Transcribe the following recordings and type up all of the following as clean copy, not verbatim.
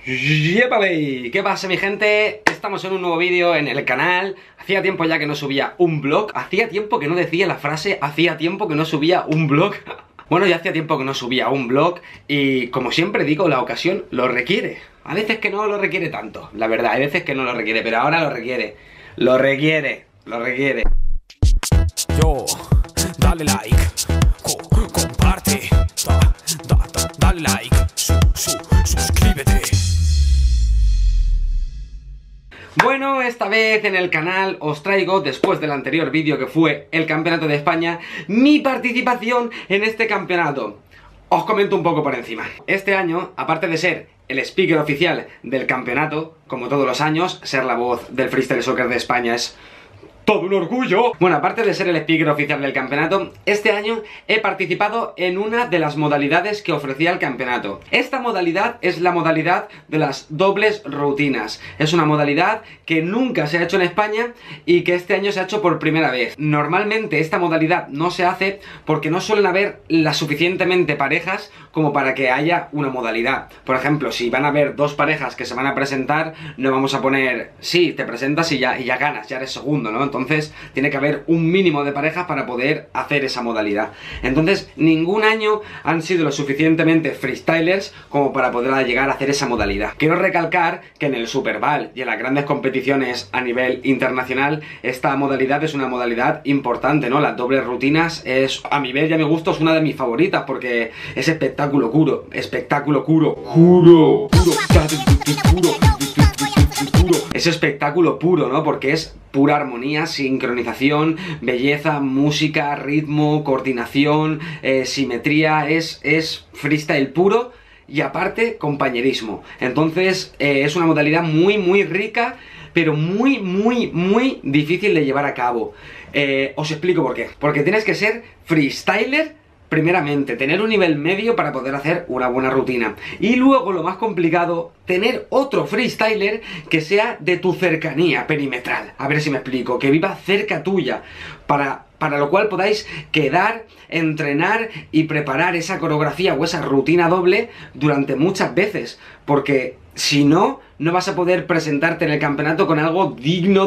¡Yépale! ¿Qué pasa, mi gente? Estamos en un nuevo vídeo en el canal. Hacía tiempo ya que no subía un vlog. Hacía tiempo que no decía la frase hacía tiempo que no subía un vlog. Bueno, ya hacía tiempo que no subía un vlog y, como siempre digo, la ocasión lo requiere. A veces que no lo requiere tanto, la verdad, hay veces que no lo requiere, pero ahora lo requiere. Lo requiere. Yo, dale like, comparte, dale like, suscríbete. Bueno, esta vez en el canal os traigo, después del anterior vídeo que fue el Campeonato de España, mi participación en este campeonato. Os comento un poco por encima. Este año, aparte de ser el speaker oficial del campeonato, como todos los años, ser la voz del freestyle soccer de España es todo un orgullo. Bueno, aparte de ser el speaker oficial del campeonato, este año he participado en una de las modalidades que ofrecía el campeonato. Esta modalidad es la modalidad de las dobles rutinas. Es una modalidad que nunca se ha hecho en España y que este año se ha hecho por primera vez. Normalmente esta modalidad no se hace porque no suelen haber las suficientemente parejas como para que haya una modalidad. Por ejemplo, si van a haber dos parejas que se van a presentar, no vamos a poner, sí, te presentas y ya ganas, ya eres segundo, ¿no? Entonces tiene que haber un mínimo de parejas para poder hacer esa modalidad. Entonces ningún año han sido lo suficientemente freestylers como para poder llegar a hacer esa modalidad. Quiero recalcar que en el Superbal y en las grandes competiciones a nivel internacional esta modalidad es una modalidad importante, ¿no? Las dobles rutinas es, a mi ver y a mi gusto, es una de mis favoritas porque es espectáculo puro, es espectáculo puro, ¿no? Porque es pura armonía, sincronización, belleza, música, ritmo, coordinación, simetría, es freestyle puro y aparte compañerismo. Entonces es una modalidad muy rica, pero muy difícil de llevar a cabo. Os explico por qué. Porque tienes que ser freestyler primeramente, tener un nivel medio para poder hacer una buena rutina. Y luego, lo más complicado, tener otro freestyler que sea de tu cercanía perimetral. A ver si me explico, que viva cerca tuya, para lo cual podáis quedar, entrenar y preparar esa coreografía o esa rutina doble durante muchas veces. Porque si no, no vas a poder presentarte en el campeonato con algo digno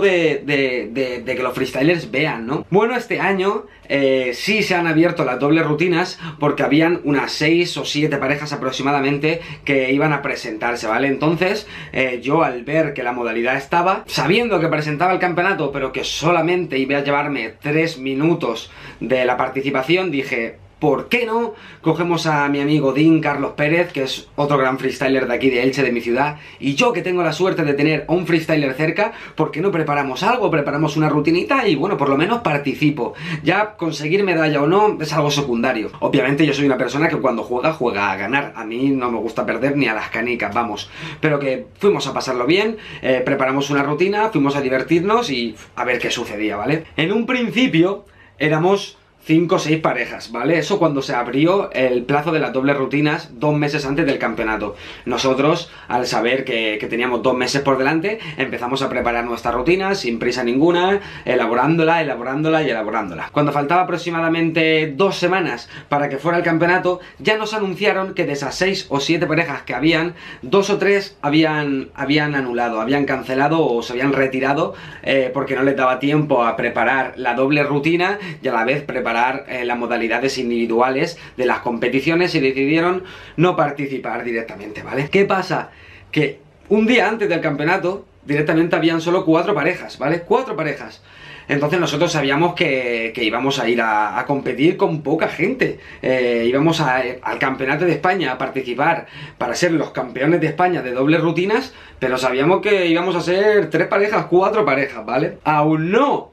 de que los freestylers vean, ¿no? Bueno, este año sí se han abierto las dobles rutinas porque habían unas 6 o 7 parejas aproximadamente que iban a presentarse, ¿vale? Entonces, yo al ver que la modalidad estaba, sabiendo que presentaba el campeonato, pero que solamente iba a llevarme 3 minutos de la participación, dije, ¿por qué no cogemos a mi amigo Dean Carlos Pérez, que es otro gran freestyler de aquí de Elche, de mi ciudad, y yo que tengo la suerte de tener a un freestyler cerca, ¿por qué no preparamos algo? Preparamos una rutinita y bueno, por lo menos participo. Ya conseguir medalla o no es algo secundario. Obviamente yo soy una persona que cuando juega a ganar. A mí no me gusta perder ni a las canicas, vamos. Pero que fuimos a pasarlo bien, preparamos una rutina, fuimos a divertirnos y a ver qué sucedía, ¿vale? En un principio éramos 5 o 6 parejas, ¿vale? Eso cuando se abrió el plazo de las dobles rutinas 2 meses antes del campeonato. Nosotros, al saber que teníamos 2 meses por delante, empezamos a preparar nuestra rutina sin prisa ninguna, elaborándola. Cuando faltaba aproximadamente 2 semanas para que fuera el campeonato, ya nos anunciaron que de esas 6 o 7 parejas que habían, 2 o 3 habían anulado, habían cancelado o se habían retirado porque no les daba tiempo a preparar la doble rutina y a la vez preparar las modalidades individuales de las competiciones y decidieron no participar directamente, ¿vale? ¿Qué pasa? Que un día antes del campeonato directamente habían solo 4 parejas, ¿vale? 4 parejas. Entonces nosotros sabíamos que íbamos a ir a competir con poca gente. Íbamos al campeonato de España a participar para ser los campeones de España de dobles rutinas, pero sabíamos que íbamos a ser 3 parejas, 4 parejas, ¿vale? Aún no,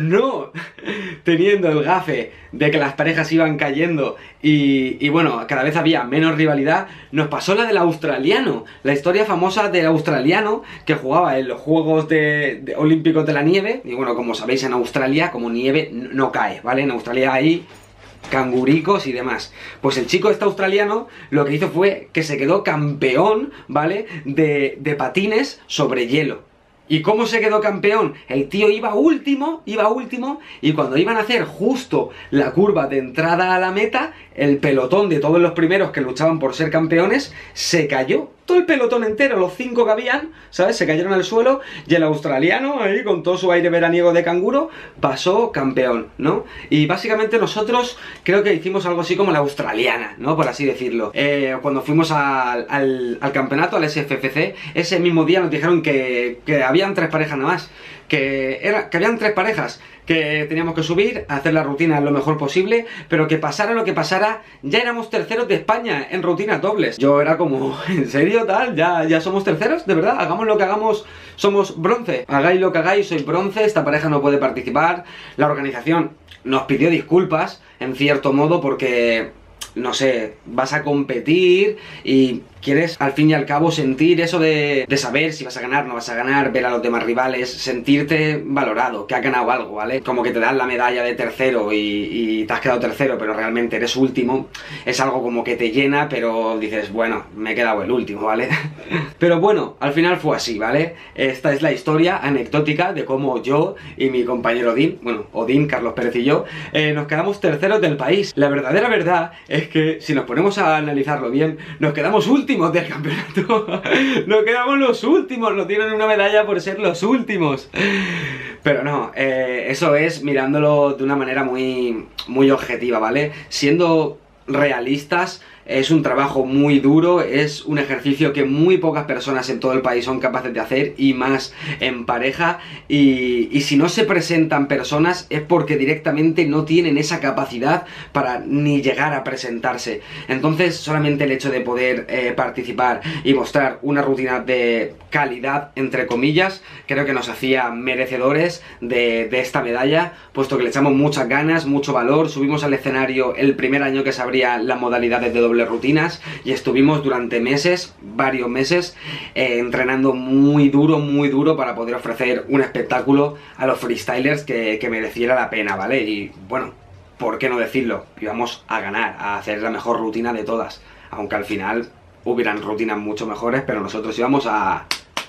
teniendo el gafe de que las parejas iban cayendo y bueno, cada vez había menos rivalidad, nos pasó la del australiano, la historia famosa del australiano que jugaba en los Juegos Olímpicos de la Nieve. Y bueno, como sabéis, en Australia, como nieve no cae, ¿vale? En Australia hay canguricos y demás. Pues el chico este australiano lo que hizo fue que se quedó campeón, ¿vale? De patines sobre hielo. ¿Y cómo se quedó campeón? El tío iba último, y cuando iban a hacer justo la curva de entrada a la meta, el pelotón de todos los primeros que luchaban por ser campeones se cayó todo el pelotón entero, los 5 que habían, ¿sabes? Se cayeron al suelo y el australiano ahí con todo su aire veraniego de canguro pasó campeón, ¿no? Y básicamente nosotros creo que hicimos algo así como la australiana, ¿no? Por así decirlo. Cuando fuimos al campeonato, al SFFC, ese mismo día nos dijeron que habían 3 parejas nada más. Que habían 3 parejas que teníamos que subir, a hacer la rutina lo mejor posible, pero que pasara lo que pasara, ya éramos terceros de España en rutinas dobles. Yo era como, ¿en serio tal? ¿Ya somos terceros? ¿De verdad? Hagamos lo que hagamos, somos bronce. Hagáis lo que hagáis, sois bronce, esta pareja no puede participar. La organización nos pidió disculpas, en cierto modo, porque, no sé, vas a competir y quieres al fin y al cabo sentir eso de saber si vas a ganar, no vas a ganar, ver a los demás rivales, sentirte valorado, que has ganado algo, ¿vale? Como que te dan la medalla de tercero y te has quedado tercero, pero realmente eres último. Es algo como que te llena, pero dices, bueno, me he quedado el último, ¿vale? Pero bueno, al final fue así, ¿vale? Esta es la historia anecdótica de cómo yo y mi compañero Odín, bueno, Odín, Carlos Pérez y yo, nos quedamos terceros del país. La verdadera verdad es que, si nos ponemos a analizarlo bien, nos quedamos últimos del campeonato. Nos quedamos los últimos, nos dieron una medalla por ser los últimos. Pero no, eso es mirándolo de una manera muy objetiva, ¿vale? Siendo realistas, es un trabajo muy duro, es un ejercicio que muy pocas personas en todo el país son capaces de hacer, y más en pareja, y si no se presentan personas es porque directamente no tienen esa capacidad para ni llegar a presentarse. Entonces solamente el hecho de poder participar y mostrar una rutina de calidad, entre comillas, creo que nos hacía merecedores de esta medalla, puesto que le echamos muchas ganas, mucho valor. Subimos al escenario el primer año que se abrían las modalidades de doble rutinas y estuvimos durante meses, varios meses, entrenando muy duro para poder ofrecer un espectáculo a los freestylers que mereciera la pena, ¿vale? Y bueno, ¿por qué no decirlo? Íbamos a ganar, a hacer la mejor rutina de todas, aunque al final hubieran rutinas mucho mejores, pero nosotros íbamos a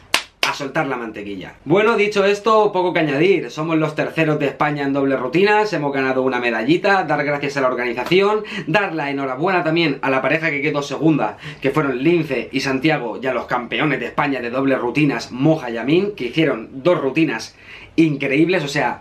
soltar la mantequilla. Bueno, dicho esto, poco que añadir. Somos los terceros de España en doble rutinas, hemos ganado una medallita, dar gracias a la organización, dar la enhorabuena también a la pareja que quedó segunda, que fueron Lince y Santiago, y a los campeones de España de doble rutinas, Moja y Amin, que hicieron 2 rutinas increíbles, o sea,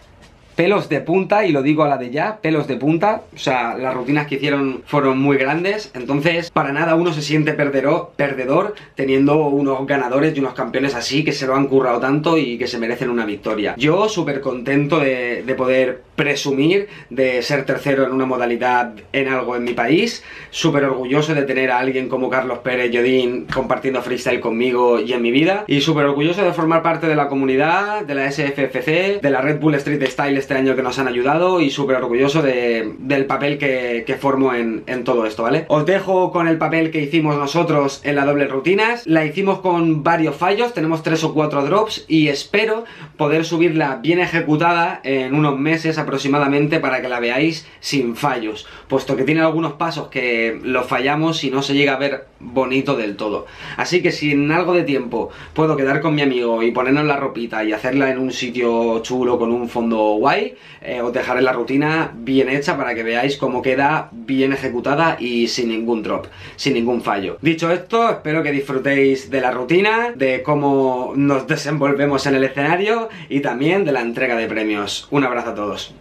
pelos de punta, y lo digo a la de ya, pelos de punta. O sea, las rutinas que hicieron fueron muy grandes. Entonces, para nada uno se siente perdedor teniendo unos ganadores y unos campeones así, que se lo han currado tanto y que se merecen una victoria. Yo súper contento de poder presumir de ser tercero en una modalidad en algo en mi país. Súper orgulloso de tener a alguien como Carlos Pérez y Odín compartiendo freestyle conmigo y en mi vida. Y súper orgulloso de formar parte de la comunidad, de la SFFC, de la Red Bull Street Style este año, que nos han ayudado, y súper orgulloso del papel que formo en todo esto, ¿vale? Os dejo con el papel que hicimos nosotros en la doble rutinas. La hicimos con varios fallos, tenemos 3 o 4 drops, y espero poder subirla bien ejecutada en unos meses aproximadamente, para que la veáis sin fallos, puesto que tiene algunos pasos que los fallamos y no se llega a ver bonito del todo. Así que si en algo de tiempo puedo quedar con mi amigo y ponernos la ropita y hacerla en un sitio chulo con un fondo guay, os dejaré la rutina bien hecha para que veáis cómo queda bien ejecutada y sin ningún drop, sin ningún fallo. Dicho esto, espero que disfrutéis de la rutina, de cómo nos desenvolvemos en el escenario y también de la entrega de premios. Un abrazo a todos.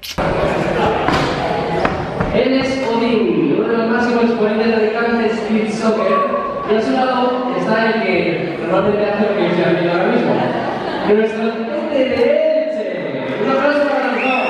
Él es Odín, uno de los máximos exponentes radicales de Street Soccer, y a su lado está el que normalmente hace lo que yo estoy haciendo ahora mismo, nuestro Tete de Elche. Un aplauso para los dos.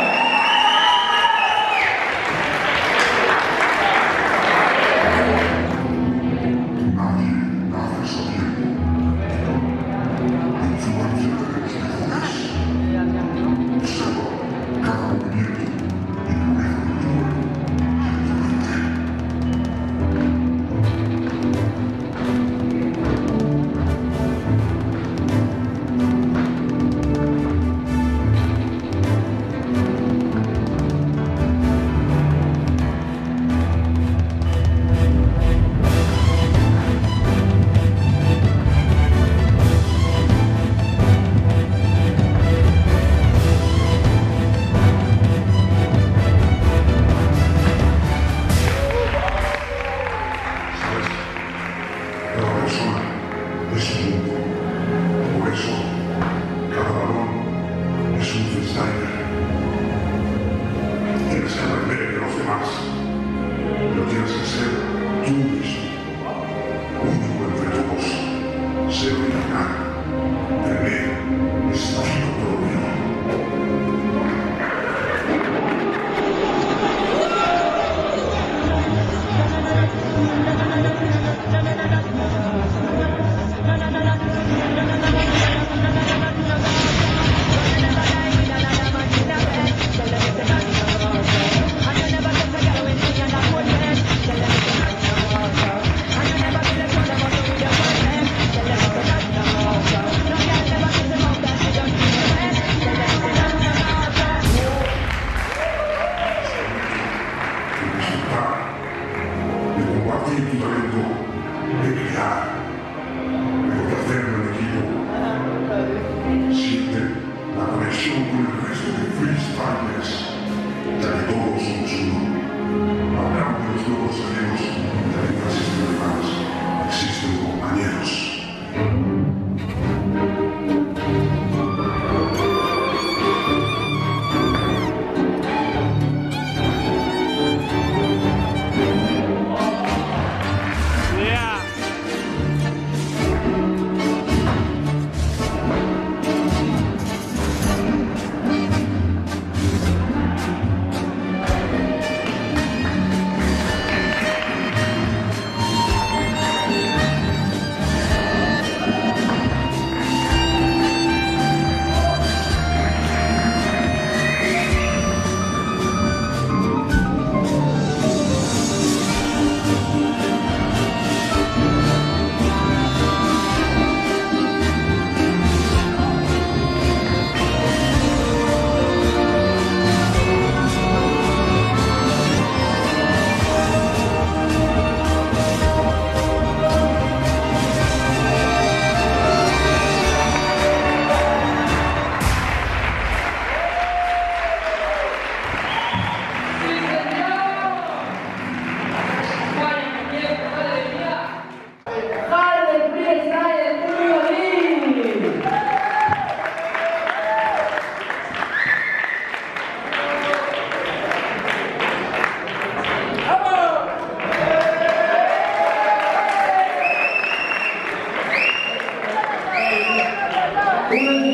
Por eso, cada balón es un freestyler. Tienes que aprender de los demás, pero tienes que ser tú mismo, único entre todos, ser original, tener estilo propio. De compartir tu talento, de crear, de hacerlo en equipo. Siente la conexión con el resto de freestylers, ya que todos somos uno. Hablamos de los locos ajenos, ya que no existen hermanos, existen compañeros. Uno